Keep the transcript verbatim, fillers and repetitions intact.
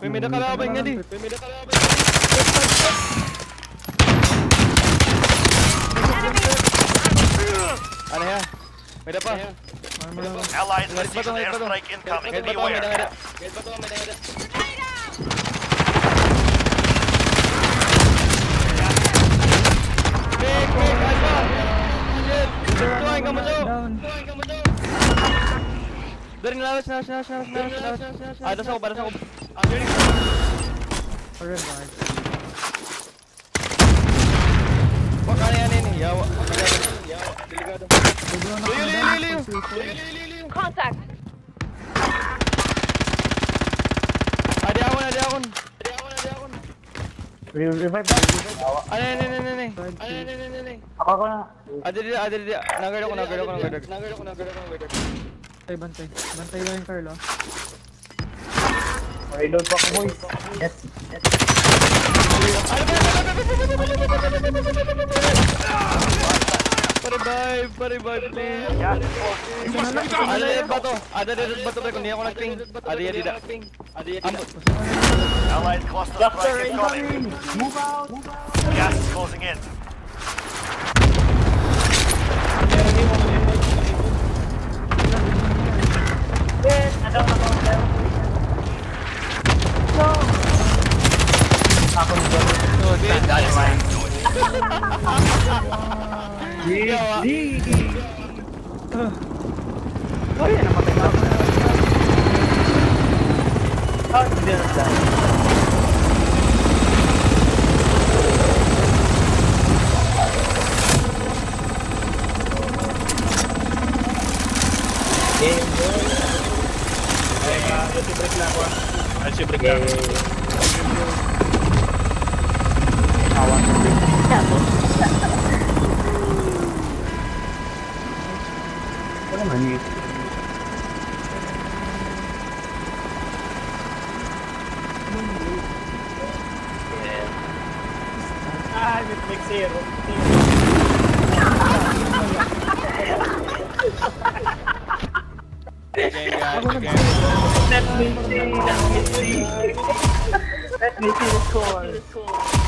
May may nakalaban nga di. May may nakalaban. Ano yan? May da pa. Allied precision airstrike incoming. Beware. Kahit ba to, may dangada. Quick, quick, Alpha! Shit! Tuwain ka mo to! Tuwain ka mo to! Dari nalas, nalas, nalas, nalas, nalas, nalas. Ah, das ako, das ako. Ah, turning. Alright, guys. Wag kaya yan ini, yawa. Yawa, delikado. Liyo, liyo, liyo, liyo. Contact. Adi ako, adi ako. Adi ako, adi ako. Revive ba? Ano, ano, ano, ano, ano. Ano, ano, ano, ano. Ako ako na. Adi, adi, adi, adi. Nagard ako, nagard ako, nagard ako. Nagard ako, nagard ako, nagard ako. Bantay, bantay. Bantay lang yung Carlo. Reload pa ako, boys. Yes. Pa-revive, pa-revive, please. Ada lihat ba to? Ada lihat ba to? Kung hindi ako nag-ping. Ada ya tidak. Ada ya tidak. Allied cluster strike incoming. Move out. Gas is closing in. Ano na ako? No. Ako ni John. Dynamite. Gigi. Oh, yan ang matay na. Oh, hindi na dahil. Game boy. Ay, nasi-break lang ako. Nasi-break lang. Awan. Ano naman yun? Ah, Netflix zero. Game guys, game. Let me see, let me see. Let me see the score.